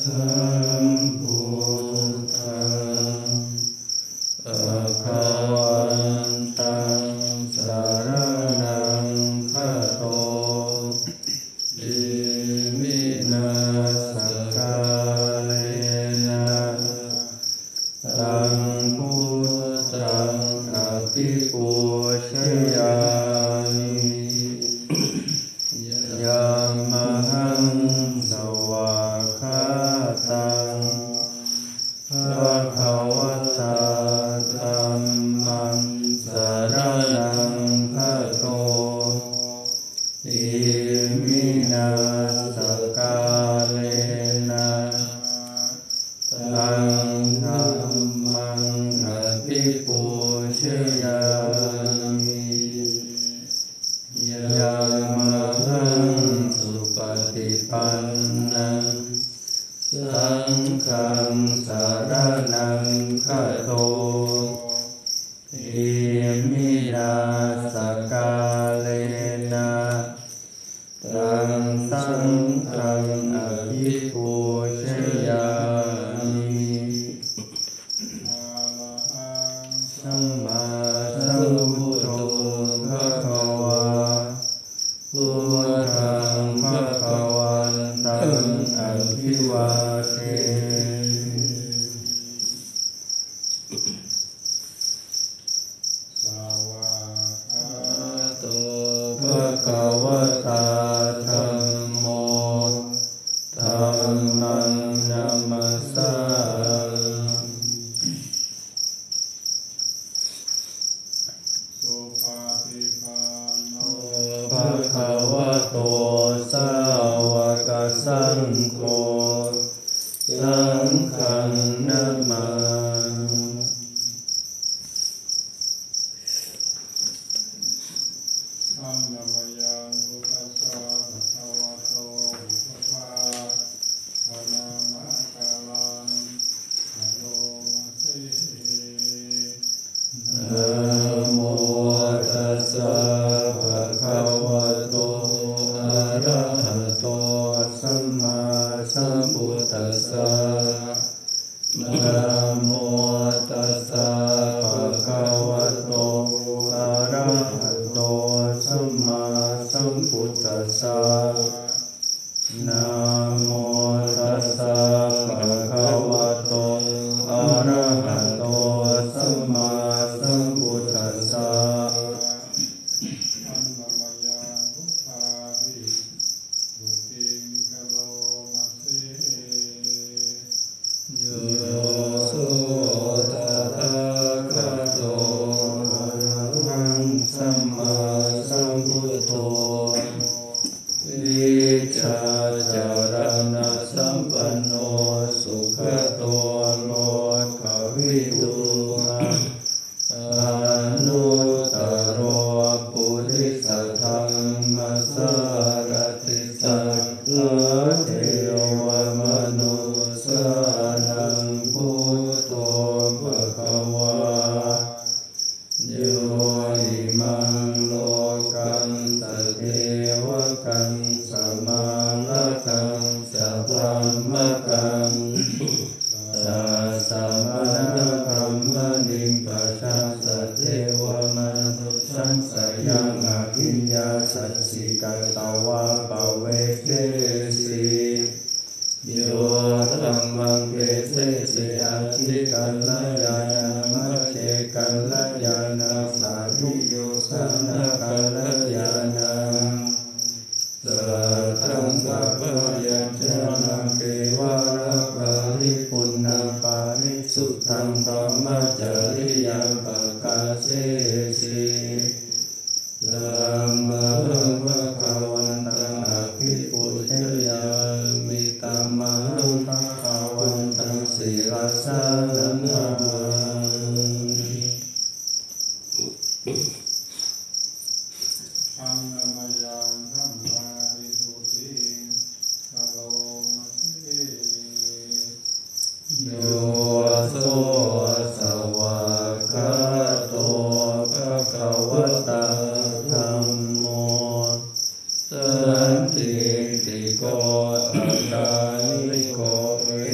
ติโกอาการิโกเอ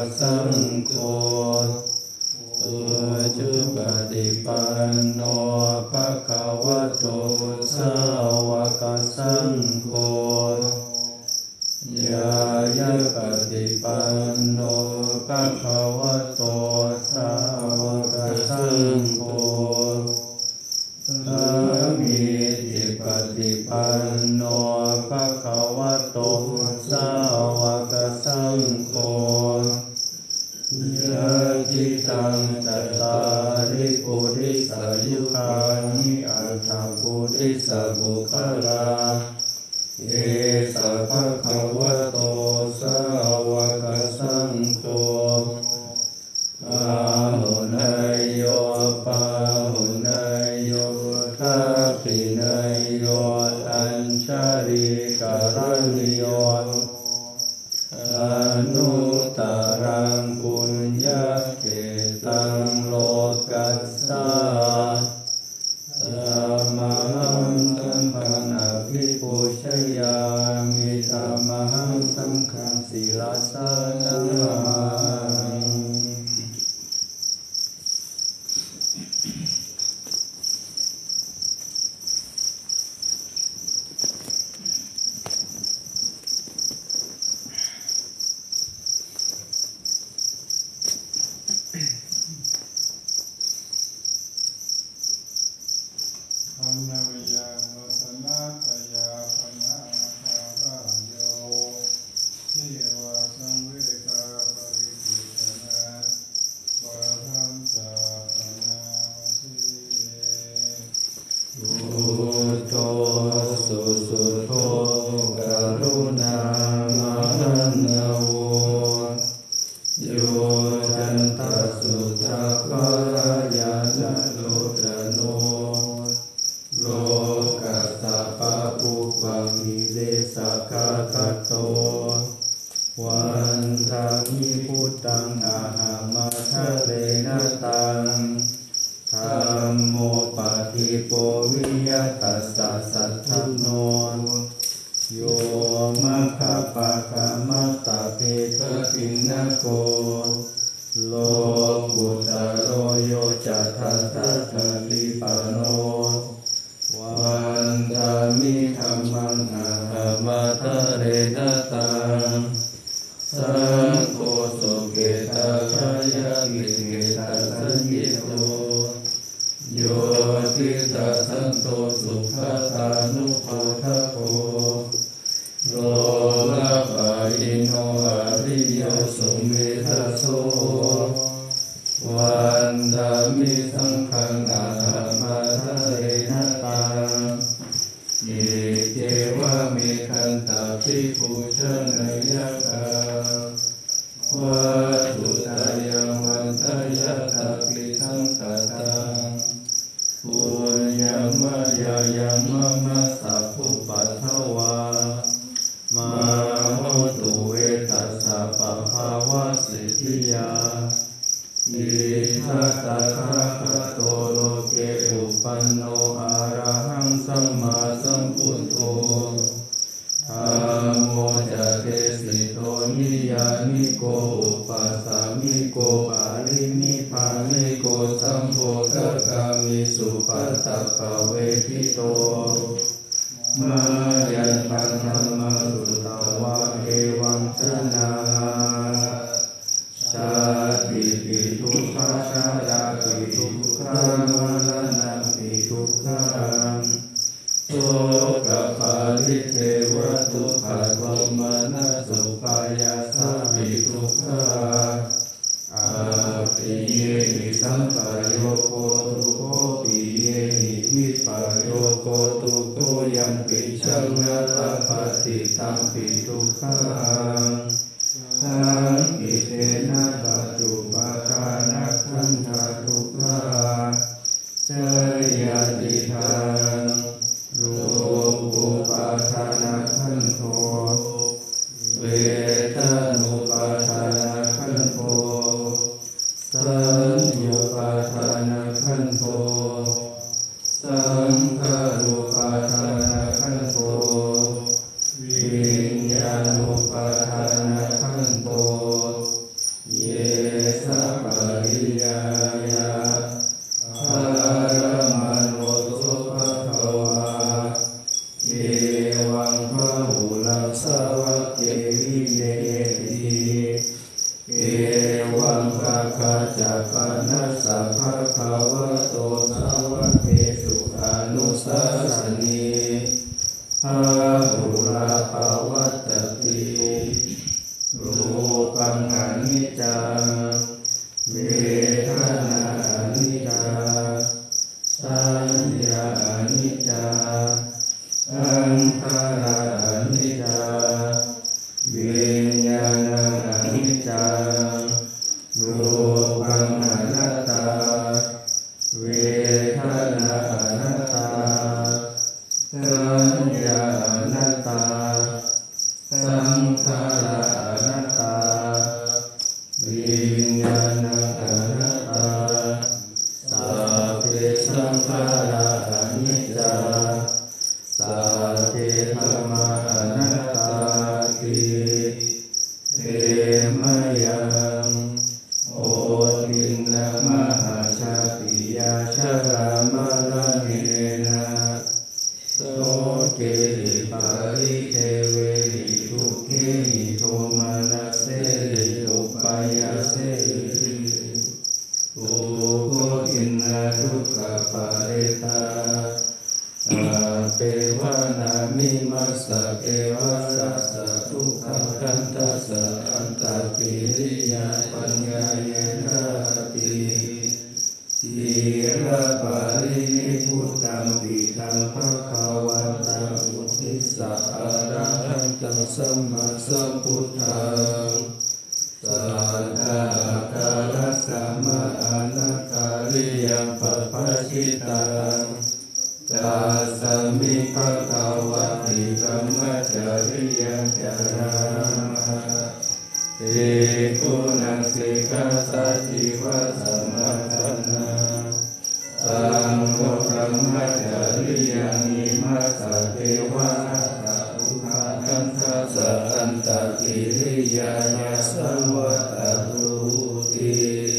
สังโฆจุปฏิปันโนภะคะวะโตสาวกสังโฆยายะปฏิปันโนภะคะวะโตสาวกสังโฆสามีจิปฏิปันโนภะคะวะโตสาวกสังโฆยะจิตังตัตตาริปุริสายุคานิอัตถปุริสบุคลาเอสะภะคะวะโตสาวกสังโฆอาหุนายโยปาหุนายโยทัพพินายโยอัญชาริกรณิโยอนุตตรังปุญญเกตังโลกัสสะธัมมังสังฆังอภิปูชยามิธัมมังสังฆังศิลาสนะวันทามิพุทธังอาหามาทะเลนะตังธัมโมปฏิโปวิยตัสสะสัทธันโนโยมะคาปะกะมัตตะเพทะปินนะโกโลกุตโรโยจัตถัตถะลิปโนวันทามิธัมมังอาหามาทะเลนะตังสังโฆสุเกตขายะกิเกตสัญญิโตโยติตาสันโตสุขตานุโภทโกโลละปะอิโนอริโยสุเมธโสวันธามิสังฆังอาหามาทะเลนะตังอิเกวะเมขันตาภิปุชนยกาวัตถุตายังวันตายะตาปิทังตตังปุญญมายายังมะมะสัพพุปัทวามะโหตุเวทัสสะปะภาวะสิทธิยาอิทัตตะคะโตโลเกอุปันโนอะระหังสัมมาสัมพุทโธธัมโมจะเตสิโตนิยานิโกอุปัสสามิโกปาริมิภานิโกสัมโพธกามิสุปัตตะภเวทิโตมายันตังธัมมังสุตวะเอวังชนะชาติปิทุกขชาดาปิทุกขมรณะปิทุกขังโสกปาริเทวทุกขโทมนัสสุปายาสาปิทุกขาอาปิเยหิสัมปโยโคตุโคปิเยหิวิปโยโคตุโคยัมปิชังนาตปฏิตัมปิทุกขังสังกิเตนะปัจจุปกานะขันธวังคาคาจัปานัสสะภะคะวะโตสาวกเทสุอนุสาสนีหาปุราภวัตติรูปังอนิจจังเวทนาอนิจจาสัญญาอนิจจาสังขารอนิจจาวิญญาณอนิจจังรูปังอนัตตาเวทนาอนัตตาสัญญาอนัตตาสังขารอนัตตาวิญญาณอนัตตาสัพเพสังขาราอนิจจาสัพเพธัมมาอนัตตาติเตมะยังโอทินนะมหาชาติยาชรามรณเนนะโสเกหิปาริเทเวหิทุกขิโทมานะเสหิอุปายาเสหิทุกขอินนาทุกขปาริตาเปวะนามิมัสสะเกวะสัสสะทุกขคันตัสสะอันตปิริยาปัญญาเยนะติทีระปารินิพุตตังปิตังภคะวันตังอุทิสสะอะระหันตังสัมมาสัมพุทธังสัทธาการัสสะมะอนัตตาริยังปัปปะชิตังตัสสมิภะคะวะติธัมมจริยังจารามะเตกุณังสิกขาสัจจิวัสสมัตตนาสังโฆพระมจริยังอิมัสสะเทวะอัตตะอุปาทันทัสสะอันตกิริยายาสัมวัตตุติ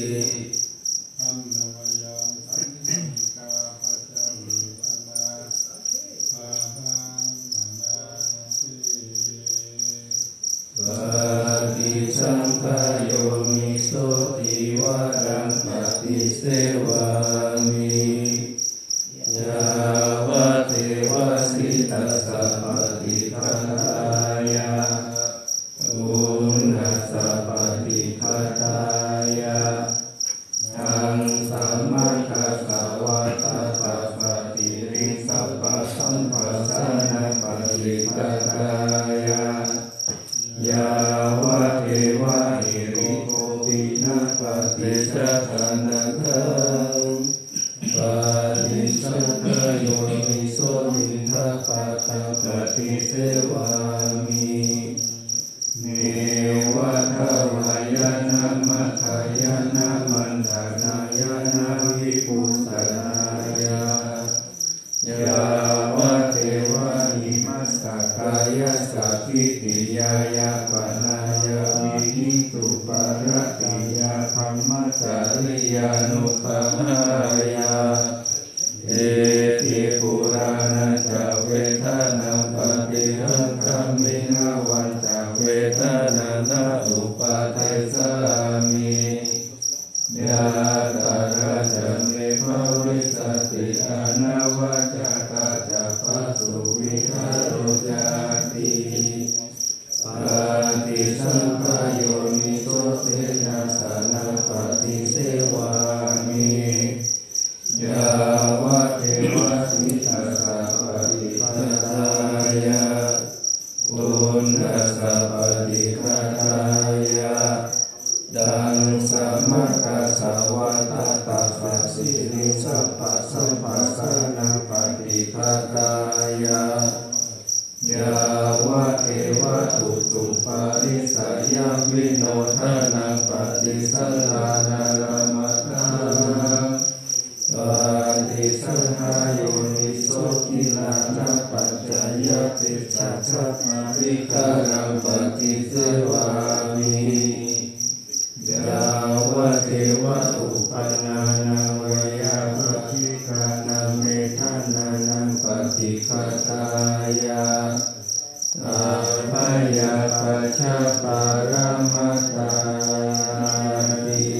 สังฆโยนิโสติวารังปฏิเสวามิยาวะเทวะสิตัสสะปฏิฆาตายะอุณัสสะปฏิฆาตายะทังสัมมาคัสสะวะตาสัพพติริงสัพพะสัมภะสานะปฏิฆาตายะยาวะเทวะหิริโกตินะปฏิสัทธานังปฏิสัทธโยนิโสมินทปัตตังปฏิเสวามิเนวะทวายานะมัทธายานะมันดานายานะวิปุสสนายายาวะเทวะหิมัสสะกายะสัพพิติยายาปนายาวิหิตุปาระติยาธัมมจาริยานุปหายาเอติปุรานะจะเวทนาปฏิหังคัมมินาวันจะเวทนานาอุปาเทสามิยาตาระจะเมภวิสติอนาวัจกะจะปัสสุวิหารโรจาติปฏิสังขโยนิโสเสนาสนะปฏิเสวามิยาวะเทวะสิตัสสะปฏิฆาตายะปุณัสสะปฏิฆาตายะดังสัมมากัสสะวะตาตัสสะสิริสัพพะสัมปัสสะนะปฏิฆาตายะยาวะเทวะตุตุปาริสยาวิโนทานังปฏิสัทธานารมะตังปฏิสัทธาโยนิโสกิลานะปัจจยปิสัจจมาริกานังปฏิเสวามิยาวะเทวะอุปนานาเวยาปฏิฆานังเมธานานังปฏิฆาตายะอาภยาปัชฌปารามัตตานิ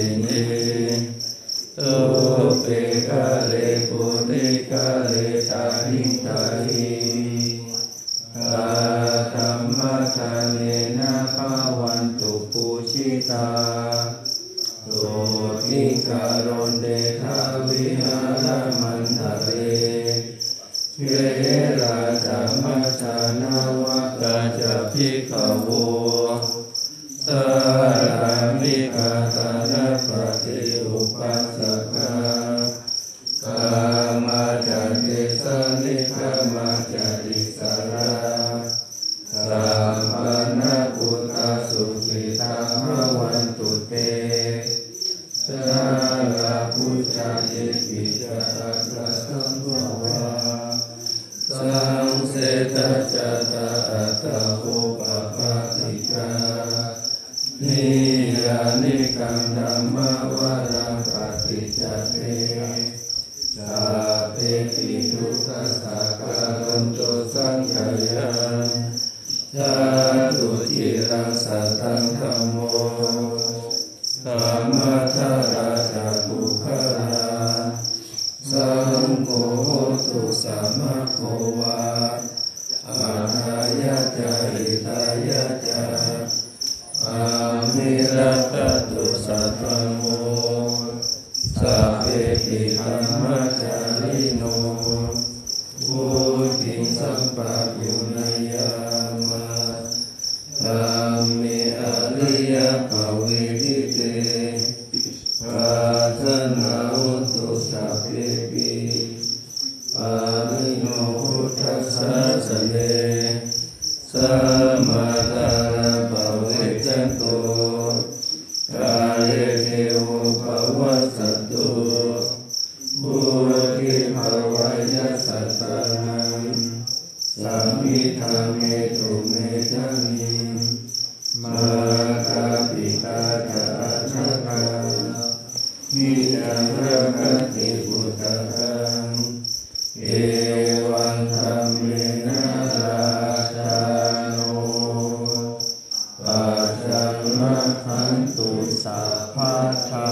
สินีตุเปกะเลปุติกะเลตาหิตาหิอาธัมมะทาเนนะภาวันตุปูชิตาโสทิกาโรเดทาวิหารมันทะเรเวราจามัจจานาวะกาจะพิกขโวสารามิกาตานะปฏิอุปัสสกากามาจัตติสนิกามาจัตติสาราสัมปันนะพุทธสุขิตาภวันตุเตสาราพุทธเยปิจาระสังววาสังเสตจัตตาอัตตะโภปปาติกานิยานิกังธัมมวารังปฏิจจเตสาเพปิทุกขสักการันตุสังขยังชาตุจิรังสัตตังธัมโมธัมมะทาราชาปุคลาสังโฆตุสัมมาโควาอาทายะจาริตายะจาอามิรัตตุสัตตังโมสัพเพปิธัมมจาริโนภูติสัมปะยุนยามะธัมเมอริยภเวทิเตปัสสนาหุตุสัพเพปิปาริโนพุทธัสสะสะเนสัมมาตาภเวจันโตกาเลเทโวภวัสสัตตุบุติภวัยสัตตานังสัมมิธาเมตุเมจันนิมาตาปิตาตาชักานิจังรักติพุทธังเอวังธัมเมนะราชาโนปัจจังมัคคันตุสัพพะทา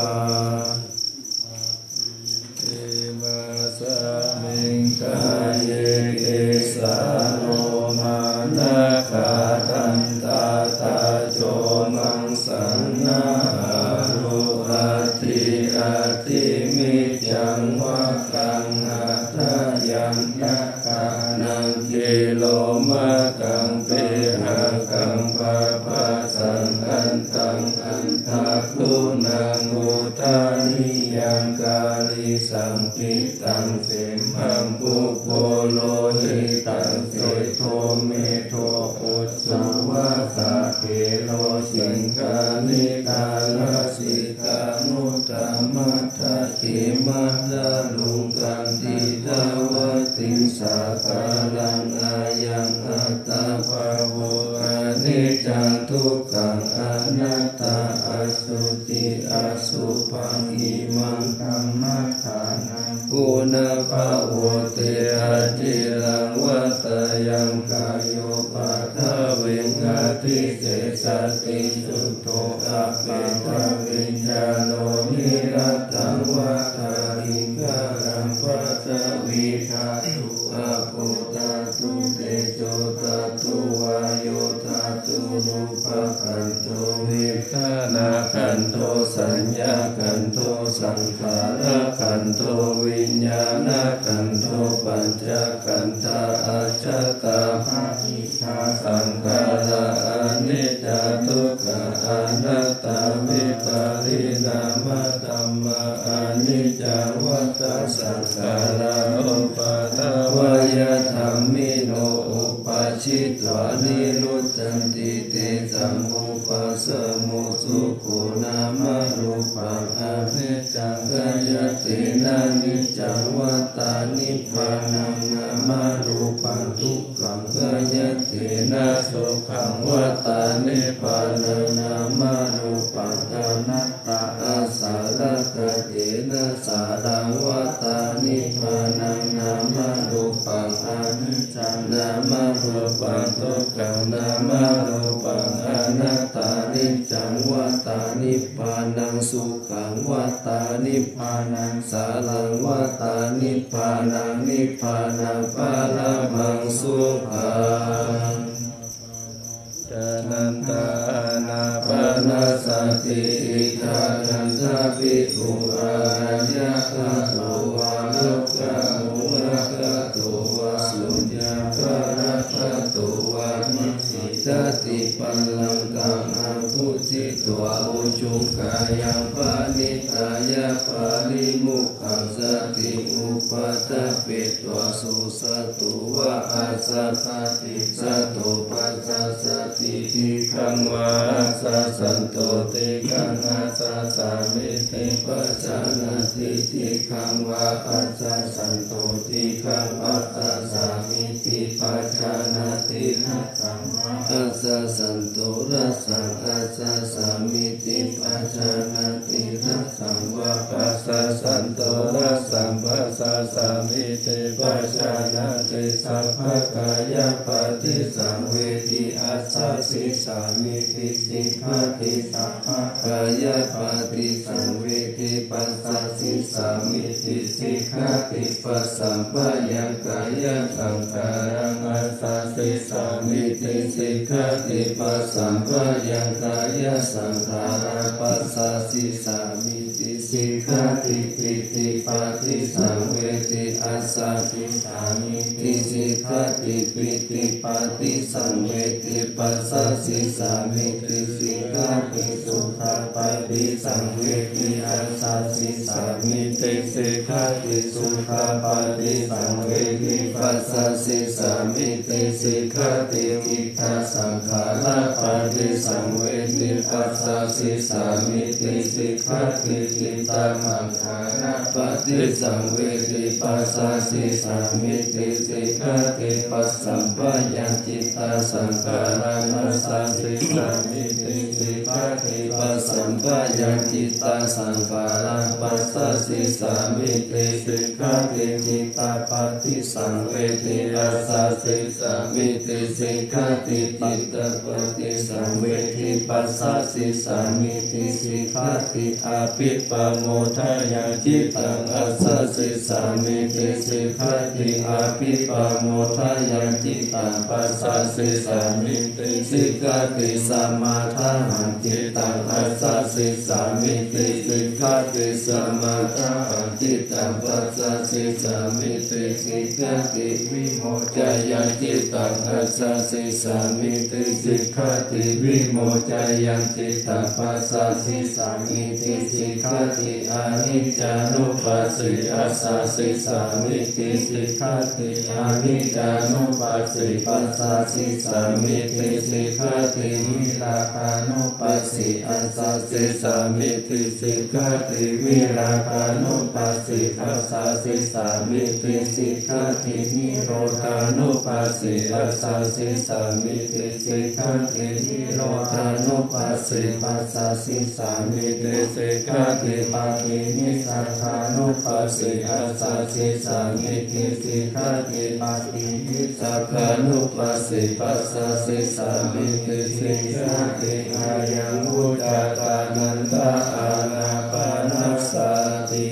เอมาสมิงกายเยเกสาโนมานะคาตันตาตาโจมังสันนาโรอาติอาติมิจังวะกังอัตถยังยักขานังเกโลมะกังเปหะกังปะปะสังอันตังอันทักขุนังอุทานิยังกาลิสังคิตังเสมังปุโพโลหิตังเสโทเมโทอุสสวะสะเกโลสิงกานิกาลสิกานุตตมัตถะขิมัตตะลุงกันติตาวติสักกาลังอายังอัตตาภาวะอนิจจังทุกขังอนัตตาอสุจิอสุภังอิมังธัมมัฏฐานังปุณภะโวเตอะจิรังวัตยังกายโยปัฏฐเวงาติเกสติสุโตอะเปตะวิญญาโนนิรัตตังวัฏาริงกรังปัจจวิธาตุอะปุตตะตุเตโจตะตุวาโยตะตุรูปะขันโตวิขณะขันโตสัญญาขันโตสังขารขันโตวิญญาณขันโตปัญจขันธาอาจัตตาภะอิทาสังขาราอนิจจทุกขอนัตตาวิปาริณามะธัมมาอนิจจวัฏฏสังขาราอุปาทวยธัมมิโนอุปาชิตวานิรุตตันติเตสัมมุปัสสโมสุโขนามรูปังอภิจังกายตินานิจังวัตตานิพพานังนามารูปังทุกขังกายตินาสุขังวัตตานิพพานังนามารูปังอนัตตาอาสาระ กเตนะสารังวัตานิพพานังนามารูปังอนิจจังนามารูปังทุกขังนามารูปังอนัตตานิจจังวัตานิพพานังสุขังงวัฏฏานิพพานังสาลังวัฏฏานิพพานังนิพพานังปารามังสุขังจนันตานาปานาสติอิทานันทภิกขุอาญะคาโตวาโลกะมุระกะโตวาสุญญาภระกะโตวามิสิตติปัลลังกังอาภูจิตวะอุจุกายังปานิตายะปาลิมุขังสติอุปาตปิตวะสุสตุวะอาสัตติสตุปัสสติทิขังวาสัสันโตติขังอาสัสสามิติปัจจานาติทิขังวาปัจจสันโตติขังอัตตาสามิติปัจจานาตินะขังวาอัสสะสันโตรัสสังอัสสะสามิติปัจจานาตินะขังวาปัสสะสันโตรัสสังปัสสะสามิติปัจจานาติสัพพกายปฏิสังเวทิอัสสะสิสามิติสิกขาติสัพพกายปฏิสังเวทิปัสสะสิสามิติสิกขาติปัสสัมปะยังกายสังขารังอัสสะสิสามิติสิกขาติปัสสัมปะยังกายสังขารังปัสสะสิสามิติสิกขาติปิติปฏิสังเวทิอัสสะสิสามิติสิกขาติปิติปฏิสังเวทิปัสสะสิสามิติสิกขาติสุขปฏิสังเวทิอัสสะสิสามิติสิกขาติสุขปฏิสังเวทิปัสสะสิสามิติสิกขาติอิทธสังขารปฏิสังเวทิปัสสะสิสามิติสิกขาติจิตตสังขารปฏิสังเวทิปัสสะสิสามิติสิกขาติปัสสัมปะยังจิตตสังขารังอัสสะสิสามิติสิกขาติปัสสัมปะยังจิตตสังขารังปัสสะสิสามิติสิกขาติจิตตปฏิสังเวทิอัสสะสิสามิติสิกขาติจิตตปฏิสังเวทิปัสสะสิสามิติสิกขาติอาภิปโมทะยังจิตตังอัสสะสิสามิติสิกขาติอาภิปโมทะยังจิตตังปัสสะสิสามิติสิกขาติสัมมาทาหังจิตตังอัสสะสิสามิติสิกขาติสัมมาทาหังจิตตังปัสสะสิสามิติสิกขาติวิโมจายังจิตตังอัสสะสิสามิติสิกขาติวิโมจายังจิตตังปัสสะสิสามิติสิกขาติอนิจจานุปัสสิอัสสะสิสามิติสิกขาติอนิจจานุปัสสิปัสสะสิสามิติสิกขาติวิราคานุปัสสิอัสสะสิสามิติสิกขาติวิราคานุปัสสิอัสสะสิสามิติสิกขาตินิโรธานุปัสสิอัสสะสิสามิติสิกขาตินิโรธานุปัสสิปัสสะสิสามิติสิกขาติปาตินิสัทธานุปัสสิอัสสะสิสามิติสิกขาติปาตินิสัทธานุปัสสิปัสสะสิสามิติสิกขาติอายังอุจจาตานันตาอานาปานัสสติ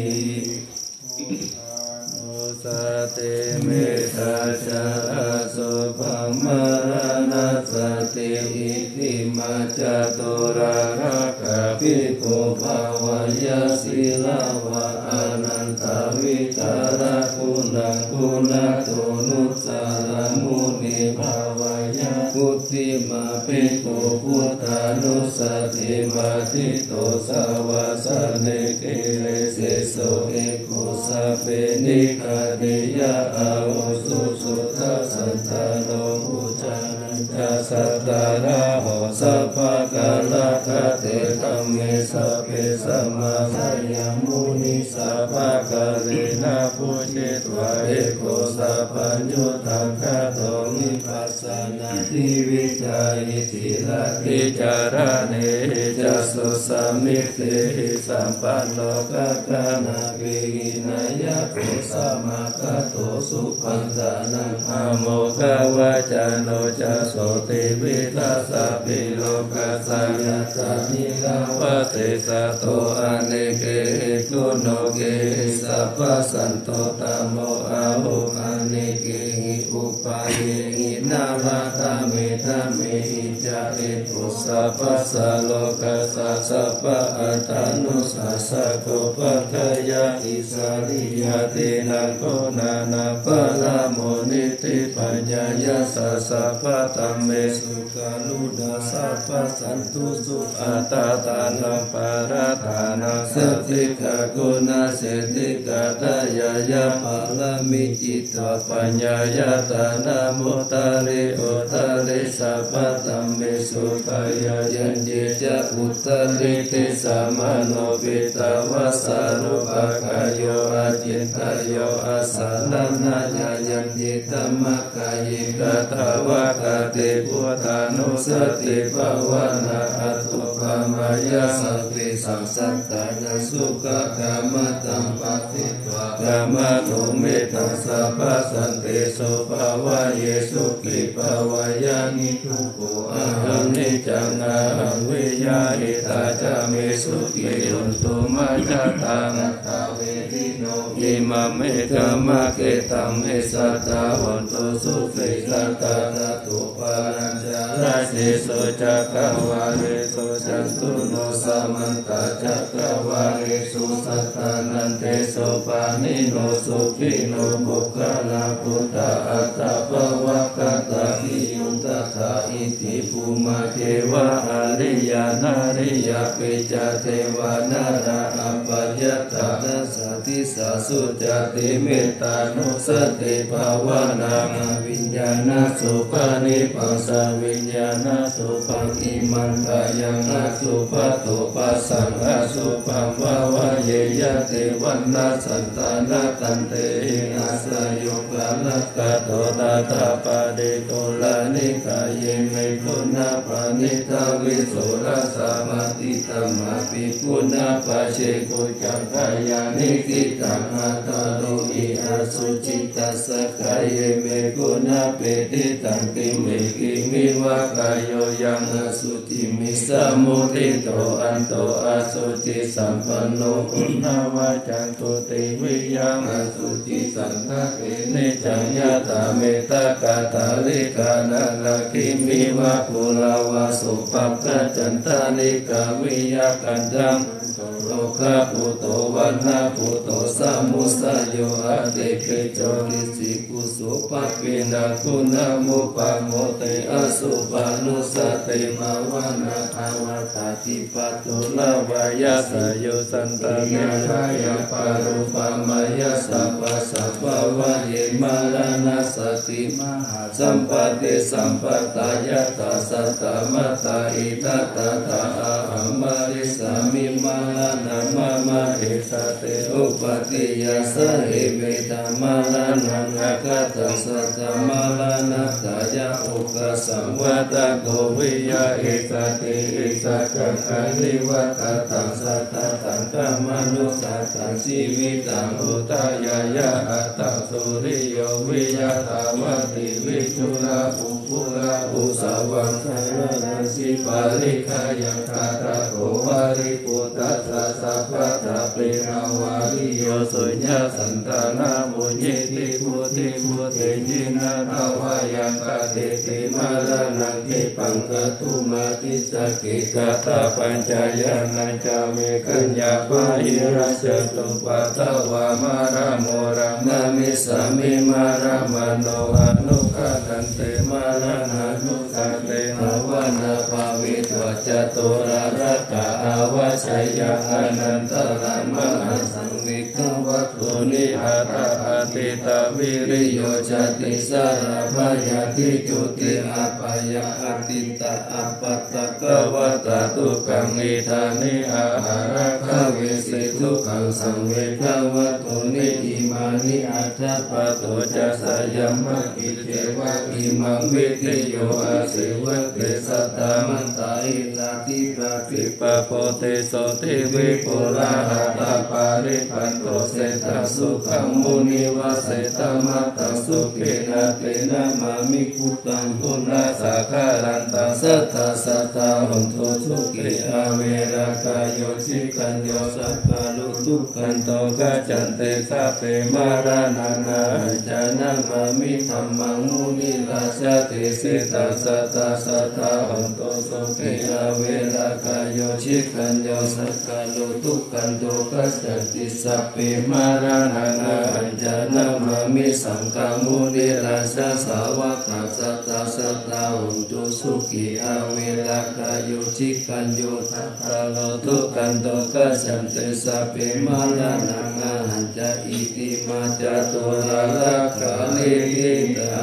สติเมตาจาสุภัมมรณสติอิติมัจจตุราคะภิกขุภาวายศิลาวะอนันตวิจาระคุณังคุณโตนุสาลมุนิภาวายพุทธิมาภิกขุพุทธานุสติมาทิโตสาวาสเนกิเลสโสเอโกสัพเพนิคาติยะอาวุสุสุทัสสันตโลอุจานันทสัตตาราโหสัพพะกาลคเตธัมเมสัพเพสัมมาสัยามุนิสัพพะกาเลนะพุชิตวะเอโกสัพพัญญุตังคโตวิปัสสนาติติวิจายติลาติจารเนจัสสุสามิติสัมปันโนกัคนาเวหินายะโกสัมมาคัตโตสุปันตานังอะโมกาวาจาโนจัสโสติวิทัสสะปิโลกัสสะยะตานิลาวะเตสะโตอะเนเกกุโนเกสัพพสันโตตโมอะหุอะเนเกหิอุปาเยหินาราตาเมตาเมหิจาเอตุสัพพะโลกัสสะสัพพะอัตตานุสัสสะโกปัฏฐยะอิสาริยตินังโกนานาปะละโมนิติปัญญายะสัสสะปะตัมเมสุขาลุดาสัพพะสันตุสุอัตตาตานังปาราธานาสติกะกุณาเสติกะตายายะปะละมิจิตตปัญญายะตานามุตตาริโอตาริสัพพะตัมเมสุขายายันเจจะอุตตริติสัมมาโนปิตาวะสารุปะกายโยอาจิตตโยอาสาลนาญายันจิตมะกายิกะตาวะกะติพุทธานุสติภาวนาอัตตุปมายาสัพพิสังสัตตานัสุขกามตังปัสสิตวะกามตุเมตัสสะปะสันติสุภาวะเยสุขิภาวะยานิทุกโขอะหังนิจังอะหังวิยาหิตาจามิสุขิยุนตุมาจัตตังตาเวทิโนอิมะเมกามะเกตัมเมสัตตาวันตุสุขิสัตตาตตุปานัญจาราสิสุจักขวาเรสุจันตุโนสัมมันตจักขวาเรสุสัตตานันเตสุปานิโนสุขิโนบุคลาพุทธะอัตตะภวะกตาหิยุตถาอิติภูมาเทวะอริยานาริยาปิจเทวานาราอัปปยัตตานัสสติสาสุจติเมตตานุสติภาวนาวิญญาณสุปานิปัสสะวิญญาณสุปังอิมันตายังอสุปะโตปัสสังอสุปังวาวะเยยะเตวันนาสันตานาตันเตอาสโยกาลกะโตตาตาปะเดโกลานิกายเยเมกุณาปานิตาวิโสรัสสามาติตัมมาปิกุณาปะเชกุจังกายานิกิตังอาตาโลอิอาสุจิตตัสสะกายเยเมกุณาเปติตังกิเมกิมิวะกายโยยังอสุจิมิสมุทิโตอันโตอสุจิสัมปันโนอุณาวาจันตุติวิยังอสุจิสันทะเกนิจังยะตาเมตตากาตาลิกานาลกิมิวะปุลาวาสุปัปปะจันตานิกาวิยากันจังโลกะปุโตวันนาปุโตสัมมุสโยอะเตปิโจติสิกุสุปัปปินาคุณามุปะโมเตอสุปานุสติภาวนาภาวตาติปัตโตลาวายาสโยสันตาเมรายาปารุปามายาสัพพะสัพพะวะเยมาลานาสติมหาสัมปติสัมปตายะตาสัตตมัตตาอิทัตตาอะหัมมาริสามิมาลานามามาเอสเตอุปติยาสเหเวตามาลานังอาคาตัสสัตตมาลานาตายะอุปสัมวัตโกวิยาเอสติเอสกังคะนิวัตตังสัตตตังกามนุสัตตังชีวิตังอุตายายะอัตตสุริโยวิยาตาวติวิจุระอุปุระอุสาวังคารนัสสิปาริกายังคาตะโกวาริปุตตะสัพพะตะเปราวาริโยสุญญสันตานามุญิติพุติพุติจินาทวายังกะเตติมาลานังกิปังกะตุมาติสกิกะตาปัญจายานันจาเวกัญญาปะหิรัสตุปัตตวามารามโมรังนามิสามิมารามโนอนุกะตันเตมารานานุกะเตภวนาภาวิตวจตุรารักะอาวะชัยยะอนันตระมหาสังวิกวัตถุนิอาระอาติตาวิริโยจติสารพยาติจุติอาปายาอติตาอัปปัตตะกวัตตุกังอิธานิอาหาระคะเวสิทุขังสังเวกวัตถุนิอิมานิอาทะปะโตจัสสะยัมมะกิเทวะอิมังวิทิโยอาศิวะเตสัตตามันตาอิลาติปะติปะโพเตโสติวิปุระหัตถปาริปันโตเสตสุขังมุนิวะเสตมัตตสุขินาเตนะมามิพุตตังปุณะสาคารันตังสัทธาสัทธาหุนโตสุขิอาเวรากายโยชิกันโยสัพพะลุทุกันโตกัจจันเตสัพเพมารานานาจานะมามิธัมมังมุนิราชติสิตาสัทธาสัทธาหุนโตสุขิอาเวรากายโยชิกันโยสัพพะลุทุกันโตกัจจันติสัพเพมารานานาจานะมามิสังฆมุนิราชสาวกสัทธาสัทธาหุนโตสุขิอาเวรากายโยชิกันโยสัพพะลุทุกันโตกัจจันติสัพเพมารานานาจาอิติมาจาตุระลักขาลิตา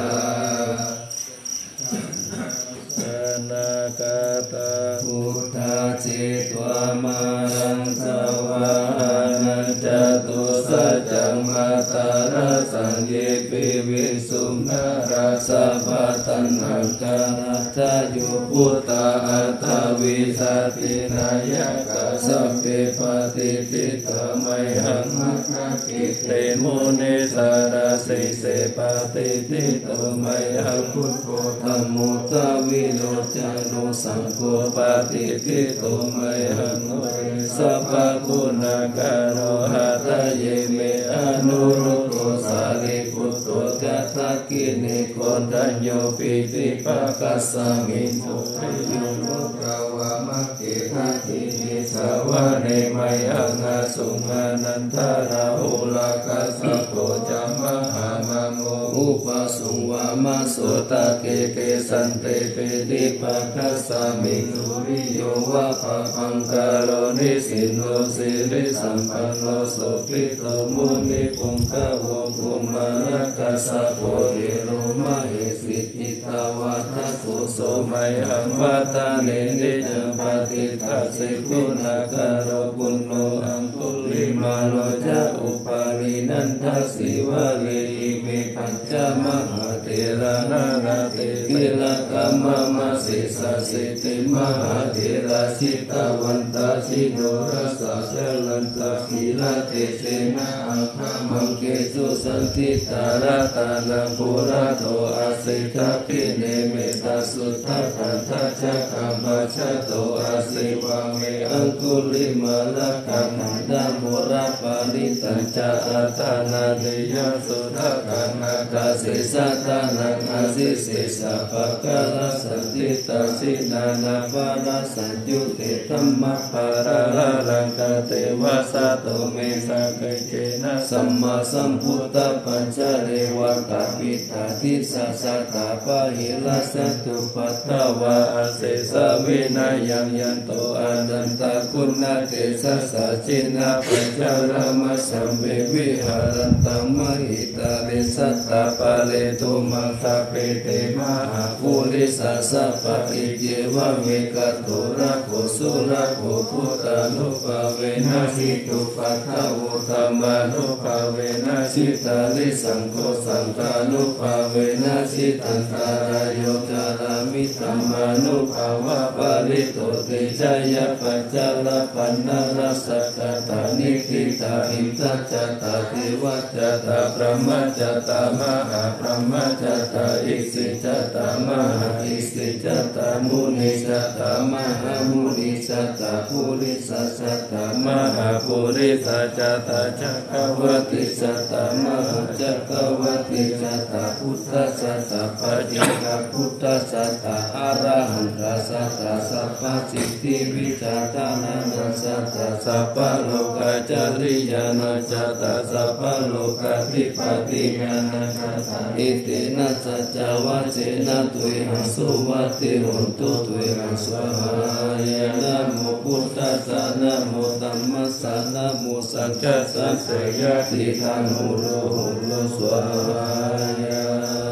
นาคาตาพุทธาจิตวามารังสวานันจตุสัจจังมาตาราสังเยปิวิสุนาราสะปะตันหังกานัตถะโยพุทธาอัตถวิสัตตินายกะสัพเพปฏิทิตาไมหังมัคคะกิเตมุนิสาราสิเสปฏิทิตาไมหังพุทโธธัมโมตวิโรจโนสังโฆปฏิทิตาไมหังโนสัพพะคุณากาโนหัตถะเยเมอนุรุตโตสารีปุตโตกัตถกินิโกณทัญโยปิติภะคัสสะมิโนทิโยโลกาวามะเกหะตินิสาวะเนมัยหังอาสุมานันทาราโอลาคัสสะโตจัมมหามะโมอุปสุวามะโสตเกเกสันเตเปติภะคัสสะมิสุริโยวะภะพังคาโรนิสิโนสิริสัมปันโนโสภิโตมุนิปุงคะโวภุมานะกัสสะโพเรโรมะเหสิทิตาวะทัสสุโสมัยหังวัตาเนนิจัมปติทัสสิคุณากาโรปุณโนอังคุลิมาโลจะอุปาลินันทสิวะเลอิเมปัญจมหาเถระนาราเตกิลกามมมะสิสะสิติมหาเถระชิตาวันตาชิโนรัสสะเจริญตาขีลาเตเชนะอัคขมังเกสุสันติตาราตานังปุระโตอาสิทัพพิเนเมตาสุทัพพันธะจักขัมปะชะโตอาสิวังเมอังคุลิมาละกัมมันดามุระปาริตัญจาอัตานาเดยสุทัพกันาคาสิสัตตานังอาสิสิสัพพะกะละสันติตาสินานาปาราสัญยุเตธัมมะปาราลังกะเตวะสะโตเมสังเกเจนะสัมมาสัมพุทธปัญจเรวะกาปิตาทิสัสสะตาปะหิลัสสะตุปัตตวะอาเสสะวินายังยันโตอานันตคุณาเตสัสสะจินะปัญจรามะสัมเววิหารันตังมหิตาเรสัตตาปะเลตุมังคาเปเตมหาภูริสัสสะปะอิเจวะเมกัตโตระโคสุระโคพุตานุภาเวนะสิตุปัฏฐาวุธัมมานุภาเวนะสิตาลิสังโฆสังฆานุภาเวนะสิตันตารายโยจารามิธัมมานุภาวะปาริโตเตชะยะปัจจลปันนารัสสะกตานิทิตาหิทัจจตาเทวจตาพระมัจจตามหาพระมัจจตาอิสิจตามหาอิสิจตามุนิจตามหามุนิจตาภูริสัจตามหาภูริสัจตาจักรวัติสัตตามหาจักรวัติสัตตาพุทธสัตตาปัจเจกพุทธสัตตาอรหันตสัตตาสัพพสิทธิวิจาตานันสัตตาสัพพโลกาจาริยานาจัตตาสัพพโลกาธิปติญาณจัตตาอิตินะสัจจวัจเจนะตุยหังสุวัติโหตุตุยหังสวายะนะโมพุทธัสสะนะโมธัมมัสสะนะโมสังฆัสสะเสยะติทังโหโลโหโลสวายะ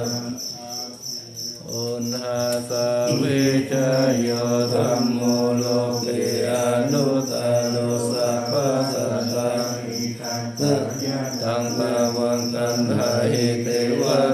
อุณหาสาวิจโยธัมโมโลกิอนุตตโรสัพพะสัตตาตังภวังกันหา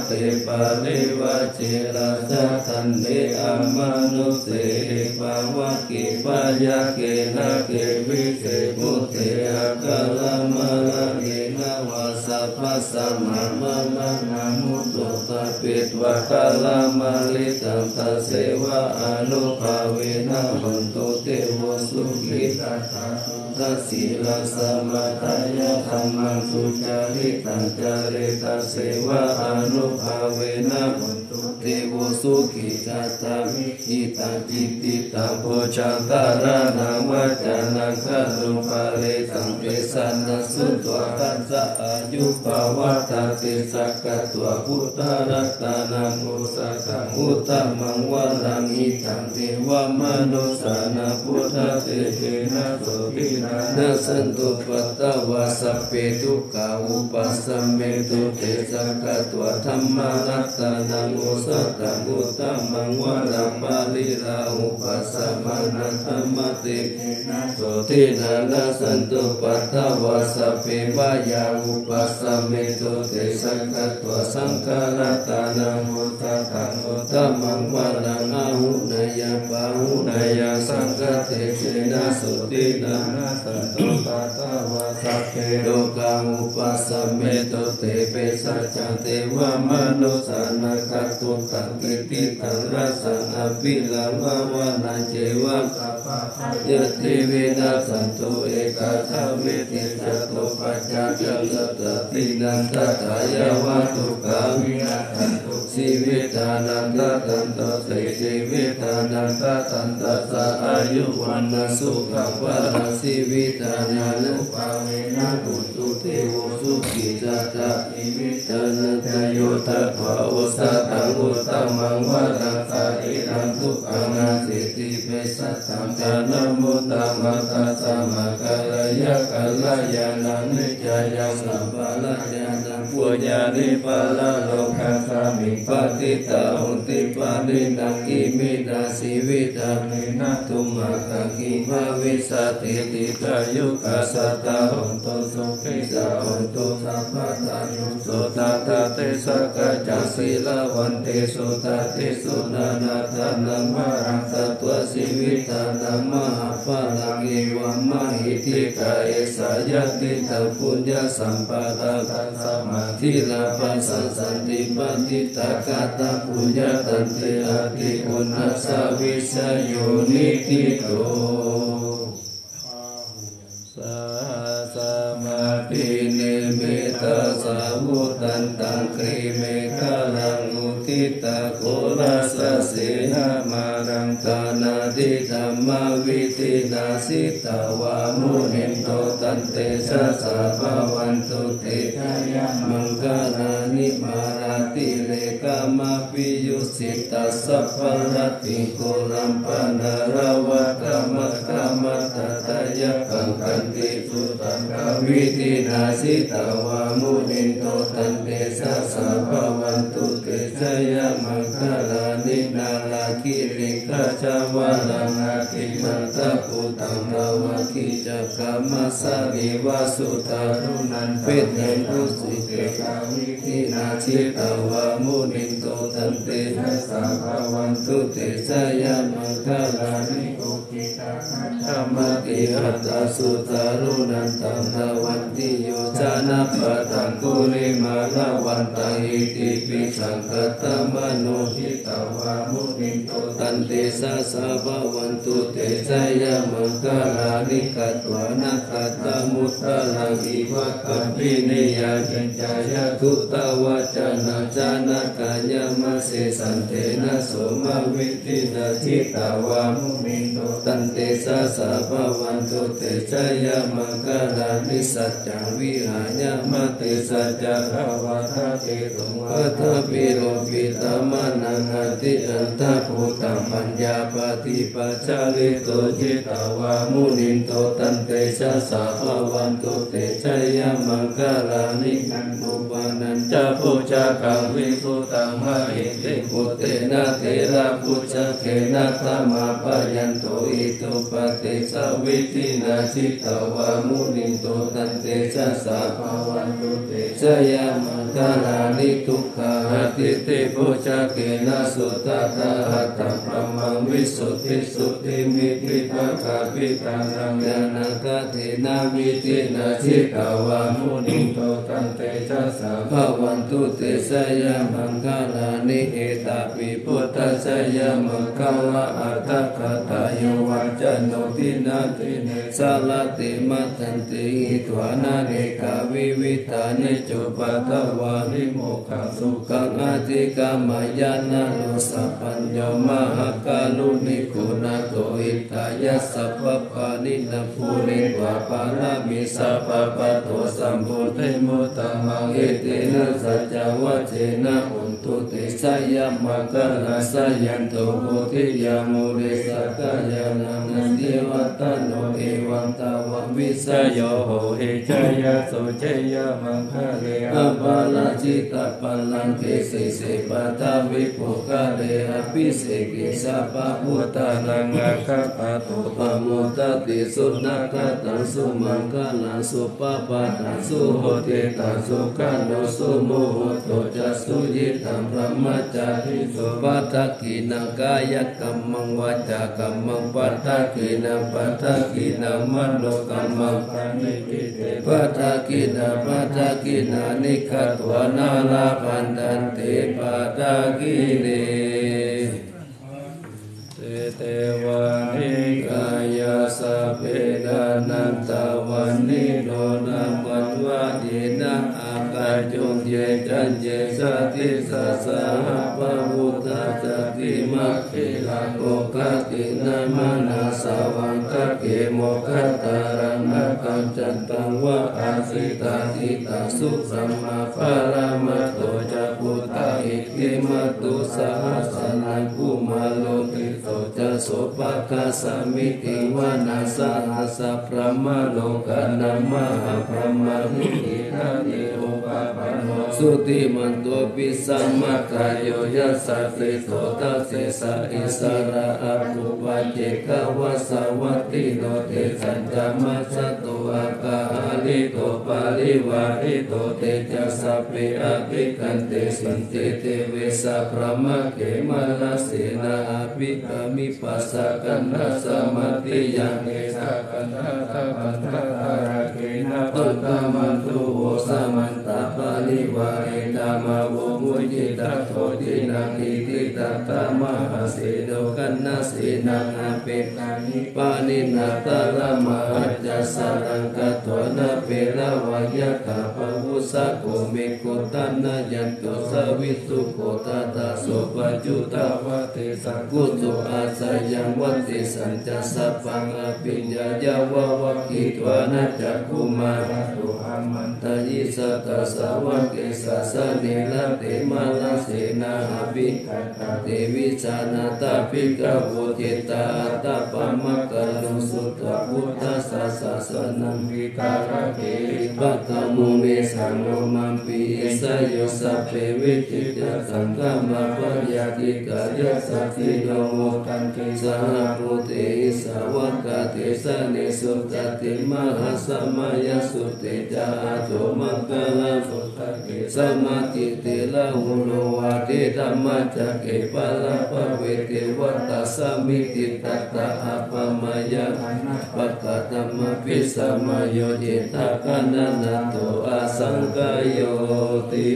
เตปาลิวะเจราชาทันเตอมนุเสปาวะกิปายาเกนะเกวิเศมุเตอะกะละมะละเกนะวะสัพพะสัมมานะนะมุตตะปิตวะกะละมะลิตังตะเสวะอนุภาเวนะหันตุเตวะสุขิตัสสะตัสสีลาสมาทายะธัมมังสุจาริตังจาริตเสวะอนุภาเวนะหันตุเตวะสุขิจัตตามิอิตังจิตติตังโพชังการะนังวัจานังคารุภาเลตังเปสันนสุตวะคัสสะอายุปวัตติสักกะตัวพุทธรัตนานุสกังอุตตมังวะรังอิตังเทวมนุสานาพุทธเตเกนะโสตินานะสันตุปัตตวะสัพเพทุกขาอุปัสสเมตุเตสักกะตัวธรรมรัตนานุสกังอุตตมังวะรังปาลิราอุปัสสมานะธรรมเตเกนะโสตินานะสันตุปัตตวะสัพเพวายาอุปัสสเมตุเตสักกะตัวสังฆรัตนานุสกังอุตตมังวะรังอาหุนายาปาหุนายาสังฆเตเกนะโสตินานะสันตุปัตตวะสัพเพโลกังอุปัสสเมตุเตเปสัจจเทวมนุสานาคัตตุตังกิติตังรัสสังอภิลาวะวะนาเจวะสัพพะยะติเวนะสันตุเอกาทเวทิจัตตุปัจจัยสัตตินันตถายาวะทุกขาวินาทันตุสีวิตานันตตันตเตสีวิตานันตตันตสะอายุวันนสุขวะราสีวิตานานุภาเวนะปุตุเทวสุขิจัตตะอิวิตานันตโยตัตถะอุสะตังอุตตมังวะรังสาอิรังทุกขังอาสิติเปสัตตังทานะมุตตมัตตะสัมมากัลยะกัลยาณังนิจจายังสัมปะละยานังปุญญานิปะละโลกัสสามิปฏิตาหุติปานินังอิมินาสิวิตานินะตุมะกังกิภาวิสติติตายุกัสสตาหุนโตสุขิสาหุนโตสัพพะทายุโสตตะเตสะกัจจสีลาวันเตสุตติสุนานาทานังวะรังสัตวสิวิตานังมหาภาลังเอวะมหิติกาเอสายติตังปุญญสัมปะทาตังสมาธิลาภัสสันติปฏิตากาตปุญญตันเตอาติอุณสาวิสโยนิติโตสัสมาธินิมิตาสาวุตันตังคริเมฆาลังอุทิตาโกรัสเสหมารังตานาติธรรมวิธินาสิตาวามุนินโตตันเตชะสาภวันตุเตชะยะมังคารานิมาราติเลกามาปิยุสิตัสสะภรติโกรัมปนารวะกามะกามะตตายะกังกันติสุตังกวิธินาสิตาวามุนินโตตันเตชะสาภวันตุเตชะยะมังคารานินาลาคิริกาจาวาลังอาคิมันตะปุตังภวะคิจักขามัสสะนิวาสุตารุนันเปตเนตุสิเกกาวิธินาสิตาวามุนินโตตันเตชะสาภวันตุเตชะยะมังคารานิโกกิตาธรรมติหัตถสุตารุนันตังภวันติโยจานะปะตังกุลิมาลาวันตังอิติปิสังคตมโนหิตาวามุนินโตตันเตสะสะภวันตุเตชะยะมังคารานิกัตวานะกัตตมุตตะลังอิวะกัปปินิยาจินจายะทุตวะจนะจานะกายมะเสสันเตนะโสมวิธินาทิตาวามุนินโตตันเตสะสะภวันตุเตชะยะมังคารานิสัจจังวิหายะมะเตสัจจะภวะทะเตตุงอัตถปิโลปิตามะนังอติอันทะภูตังปัญญาปฏิปัจจาริโตจิตาวามุนินโตตันเตชะสะภวันตุเตชะยะมังคารานินันตุปานันจะปุจจกังวิสุตังมะหิติปุเตนะเทระปุจจเขนะธรรมาปยันโตอิตุปฏิสวิธินาจิตาวามุนินโตตันเตจะสาภวันตุเตชยมังคลานิทุกขาติติปุจเกนะสุตตะหัตถะพรหมังวิสุทธิสุทธิมิติภะคะปิตังรังยานาคตินาวิตินาชิกาวามุนิโตตันเตชะสาภวันตุเตชยมังคลานิเอตาปิพุทธัสสยมังคลาอัตถะคตาโยวัจโนทินาติเนสาลติมัตตันติหิตวานาเนกาวิวิธานิจุปัตตวานิโมขสุขังอธิกามายานาโลสัพพัญโยมหากาลุนิคุณาโตอิตายัสสะปะปานินาภูริวาปารามิสัพพะปะโตสัมพุทธมุตตมังเอเตนะสัจจวัจเจนะอุนตุเตสยมังคลาสยันโตโพธิยามุเรสักกายานังเทวตาโนเอวังตาวังวิสโยโหเอจยะโสเจยะมังคะเลอปาลาจิตาปัลลังเกสิเสปะทาวิปุกะเลอภิเสกิสัพพะพุทธานังอาคาปะโตปะโมตติสุนักตังสุมังคลังสุปปะตังสุโหติตังสุขันโนสุโมโหโตจัสสุยิตังพระมัจจาริโสปัตตกินังกายกัมมังวาจากัมมังปัตตกินังปัตตกินังมโนกัมมังปานิกิเตปัตตกินานิคัตวานาลาพันตันเตปัตตกิเนเตวานิกายาสะเพดานันตาวันนิโนนามันวะเยนะอากาจุงเยจันเยสติสัสสะปะวุตตะจักขิมะเขลาโกกตินามานาสาวังคะเกโมคะตารังนะกัมจันตังวะอาสิตาทิตาสุสัมมาปะระมะโตจักขุตาอิทิมะตุสหัสสนังกุมาโลติโตจะโสปะคะสมิติวานาสหัสสะพระมโลกานัมมหาพระมหิอิทันติโอปะปะโนสุติมันโตปิสัมมาคายโยยัสสะติโสตัสเสสะอิสระอะปุปัจเจกวะสวัตติโนเตสัจจมัสสะโตอากาลิโตปาริวาริโตเตจัสสะเปอะภิกันเตสันติเตเวสะพระมะเขมลเสนาอภิกามิปัสสะกันทัสสะมัตติยังเอสะกันทัสสะปันทะอาราเกนะปัตตมันตุโวสมันตาปาริวาเรธามาโวมุจิตาโทตินังอิติตาตามหาเสโดกันนาเสนังอาเปตันิปานินาตาลมหัจจสารังกัตถนาเปรวายะตาปะวุสะโกเมโกตันนายันโตสวิสุโกตตาโสปัจจุตาวะเตสังกุตุอาสยังวัตติสัญจัสสะปังอภิญญายาวะวะกิตวานะจักขุมาตุอามันตยิสัตตสาวะเกสัสสะเนละเตมาลเสนาอภิกัตตาเตวิชานาตาภิกขโวเจตาอัตตปะมะกะลุสุตตะพุทธัสสะสะสนังวิการะเกปัตตมุเนสังโนมัมปิสยโยสัพเพวิจิตะสังฆมาปะยาติกายสัตถิโนโมตันติสหพุเตสาวกะเตสะเนสุตติมหาสมัยสุเตจาโตมังคลาสุตเกสมาติเตละหุโลวะเตธัมมัจเกปะละปะเวเทวัตตะสมิติตัตตะอะปะมายะปะกะตัมมะปิสัมมโยเจตะกัณนะโตอะสังกายโยติ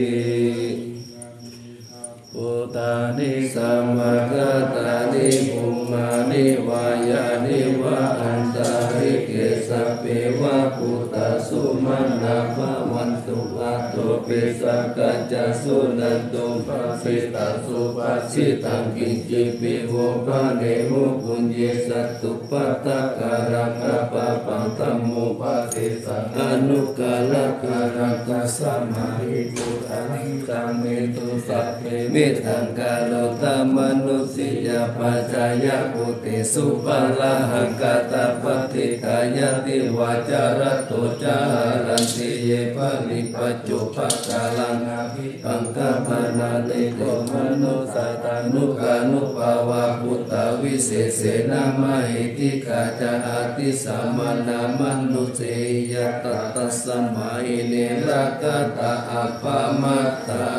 ปุตตานิสัมมากัตตานิภูมานิวายานิวะอันตาริเกสัพเพวะปุตตะสุมาณาภวันตุอะโตปิสักกัจจสุนันตุปัสสิตาสุปัสสิตังกิจิปิโวปะเนมุปุญเยสัตตุปัตตะการะกะปะปังธัมโมปะติสังอนุกาลการะกัสสะมาหิตุตังตังเมตุสัพเพเมตังกาโลตามนุสิยปัจจายปุติสุปละหังกตปฏิกายติวาจารตุจารันติเยปลิปัจจุปกาลังอภิปังกัปนาติโกมนุสตานุกานุภาวะพุทธวิเศษเสนามหิติกาจาติสัมมานามันุเสยตัตสมัยเนรกตาอัปปมัตตา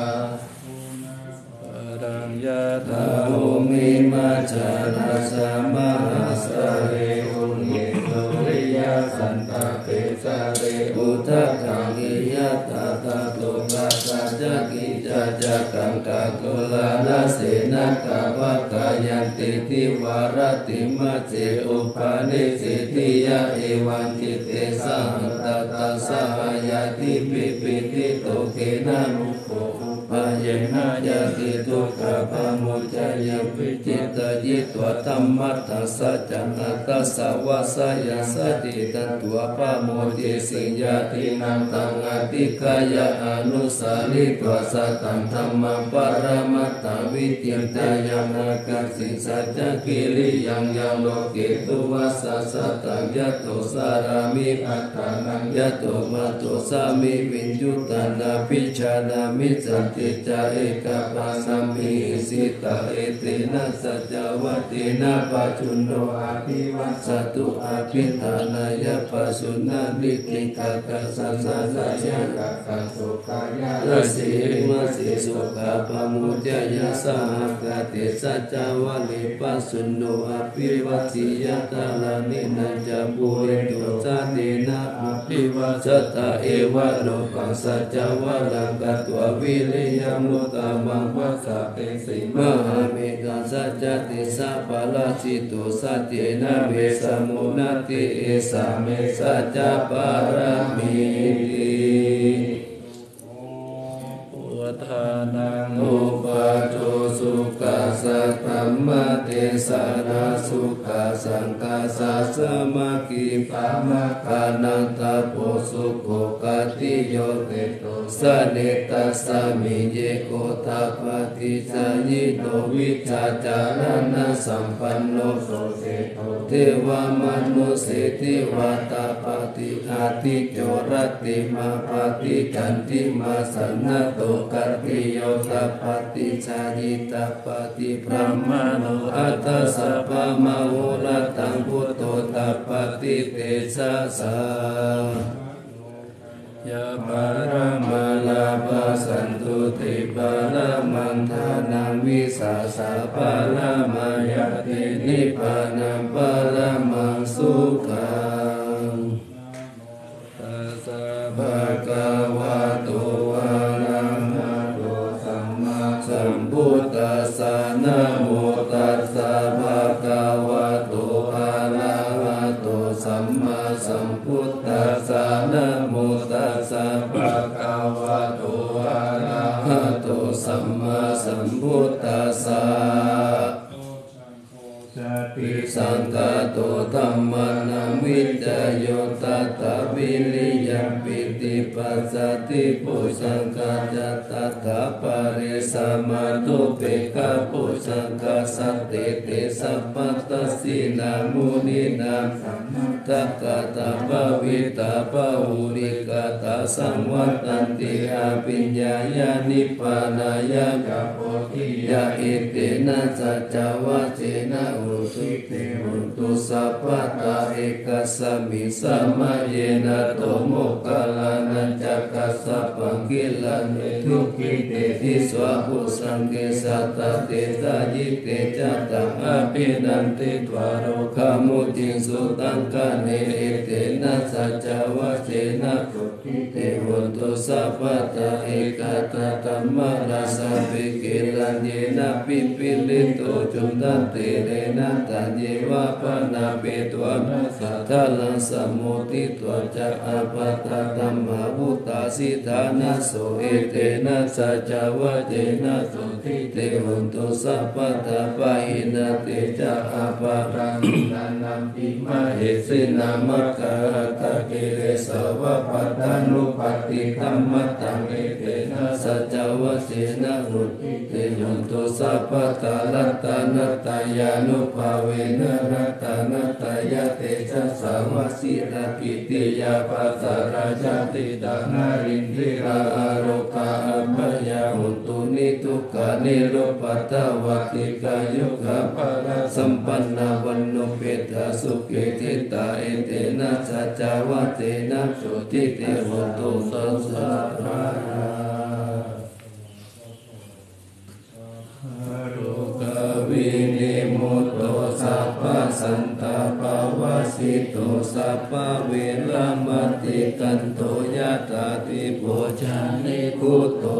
รังยะถาภูมิมาจาราสมาสเรอุณิโตริยสันตเปสเรอุทะกังกิยะตาตาโตปัสสะจักขิจักกังกะโกลานาเสนะกะวะกายันติทิวารติมัจเจอุปาเนสิติยะเอวังจิตเตสะหันตตาสหายาติปิปิติโตเกนะนุโขปะเยนะยะติทุกขะปะโมจายะวิจิตตยิตวะธัมมัตถะสัจจังอัตตสาวะสยะสติตันตัวปะโมติสิยาตินังตังอติกายะอนุสาลิตวะสัตตังธัมมังปรมัตถวิจิตายังอากัสสิสัจจกิริยังยังโลเกตุวัสสะสัตตังยะโตสารามิอัตตานังยะโตมาโตสามิวิญญุตานาปิชานามิสันติจาเอกปาสัมมิสิตาเอเตนะสัจจวัตตินะปัจจุโนอาภิวัสสตุอาภิธานายะปัสสุนานิติกากัสสะสัจจยะกัสสุขายะรสิมัสสิสุขาปะมุจยะสหกติสัจจวัลลิปัสสุโนอาภิวัสสิยะตาลานินัจจปุริโตสัตตินะอาภิวัสตะเอวะโลกังสัจจวัลลังกัตวะวิริยมุตตมังวัสสะเตสิมหาเมกังสัจจติสัพพะลาสิตุสัจเจนะเวสมุนัตติเอสาเมสัจจปารามิติวัฏานังอุปาโจสุขัสสะธัมมะเทสานาสุขัสสังคัสสะสมากิปะมะกานันตโพสุโขกติโยเตโตสเนตัสสะมิเยโกทัปปติจายิโนวิชาจารณะสัมปันโนโสเสโตเทวมนุเสติวาตาปฏิอาติโจรติมาปฏิกันติมาสันนโตกัตติโยตัปปติชายิตาปฏิพระมโนอัตตสัพพะมโหรัตังพุทโธตัปปติเตชะสายะปารามาลาภสันตุติปารามังทานังวิสาสะปารามาญาตินิพพานังปารามังสุขังตัสสะภะคะวะโตอะระหะโตสัมมาสัมพุทธัสสะนะโมตัสสะภะคะวะโตอะระหะโตสัมมาสัมพุทธัสสะนะโมตัสสะภะคะวะโตอะระหะโตสัมมาสัมพุทธัสสะปิสังฆโตธัมมานังวิจโยตัตตวิริยปิติปัสสติปุสังฆาจัตตาปะเรสามาตุเปกะปุสังฆาสัตเตเตสัพพัตตสีนามุนินาสัมมัตตกะตาภวิตาภวุริกะตาสังวัตตันติอาปิญญายานิพพานายะกัปโพธิยะอิเตนะสัจจวัจเจนะอุตุเตหุตุสัพพตาเอกสัมมิสัมมาเยนะโตโมกขลานันจักขัสสะปังกิลันเนทุกิเตทิสวะภุสังเกสัตตเตสายิเตจัตตังอภินันติตวาโรคามุจิสุตังกะเนเอเตนะสัจจวัจเจนะปุถิเตหุตุสัพพตาเอกตตัมมาราสะภิกขิลันเยนะปิปิลิโตจุนตันเตเรนะตัญเยวะปนาเปตวะนัสสะทะลังสมุติตวะจักอาปัตตะธัมมาวุตาสิทานะโสเอเตนะสัจจวัจเจนะสุทิเตหุนตุสัพพตาปะหินะเตจักอาปารังนันนัมปิมาเหสินามัคคะตะกิเลสวะปัตตานุปติธัมมตังเอเตนะสัจจวัจเจนะหุติเตหยนตุสัพพตาลัตตานัตตายานุภาเวนะรัตตานัตตายาเตชะสาวสิระกิติยาปัสสะราชติดานารินทิราอาโรกาอัปปยาหุตุนิทุกขานิโรปัตตวัติกายุกะภะระสัมปันนาวันโนเปตาสุเกติตาเอเตนะสัจจาวะเตนะโสติเตโหตุสัสสะภะวินิมุตโตสัพพสันตปวสิโตสัพพเวรมติกันโตยะตาติโภชานิคุตโต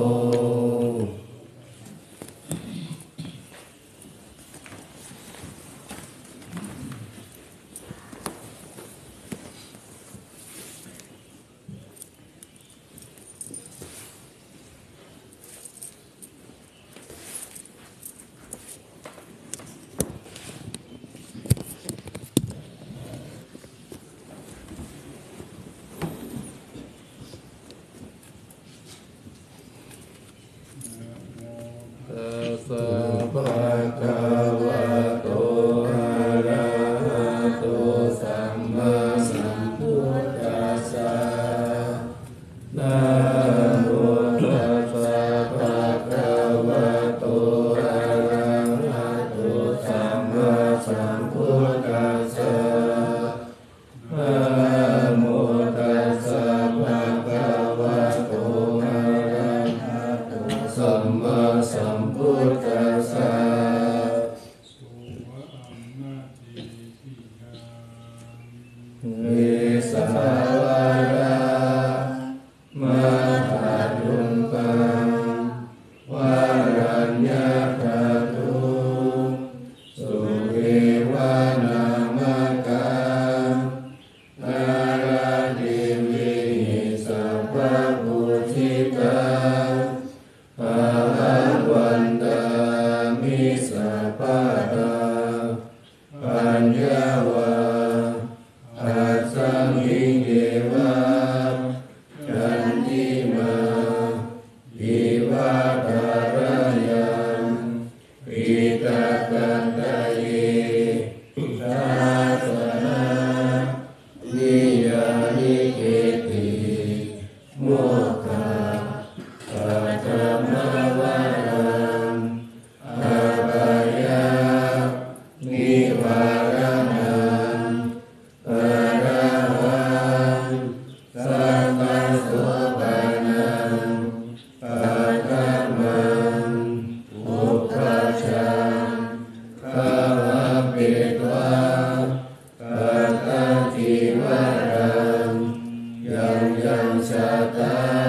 ยังชะตา